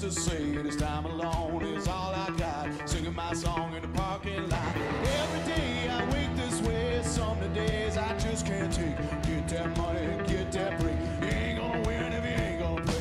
to say this time alone is all I got. Singing my song in the parking lot. Every day I wake this way. Some days I just can't take. Get that money, get that break. You ain't gonna win if you ain't gonna play.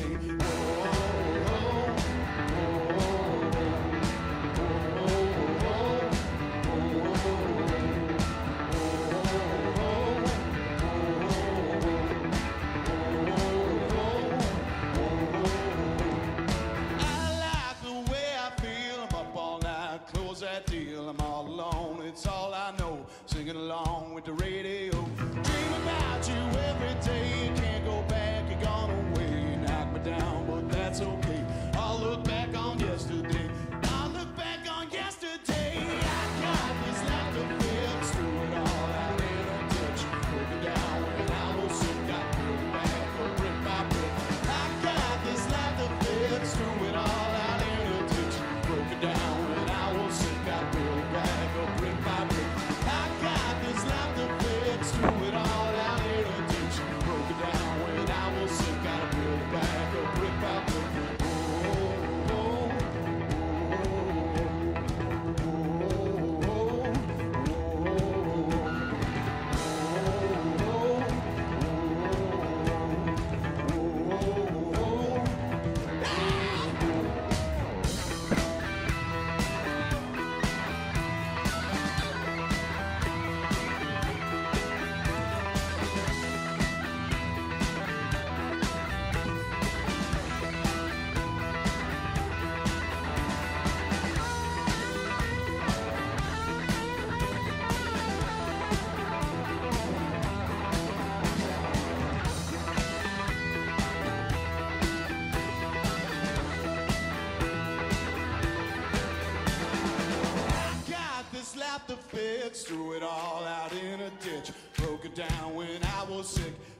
I'm all alone, it's all I know. Singing along with the radio. Dream about you every day. Can't go back, you're gone away. You knock me down, but that's okay. I'll look back on yesterday. I'll look back on yesterday. I got this life to fix. Threw it all out in a ditch. Broke it down when I was sick. Got built back up brick by brick. I got this life to fix. Threw it all out in a ditch. Broke it down when I was sick. Got built back up brick by brick. I got this life to fix. Threw it all out in a ditch. Broke it down when I was sick. Got built back up brick by brick. Slap the fix, threw it all out in a ditch. Broke it down when I was sick.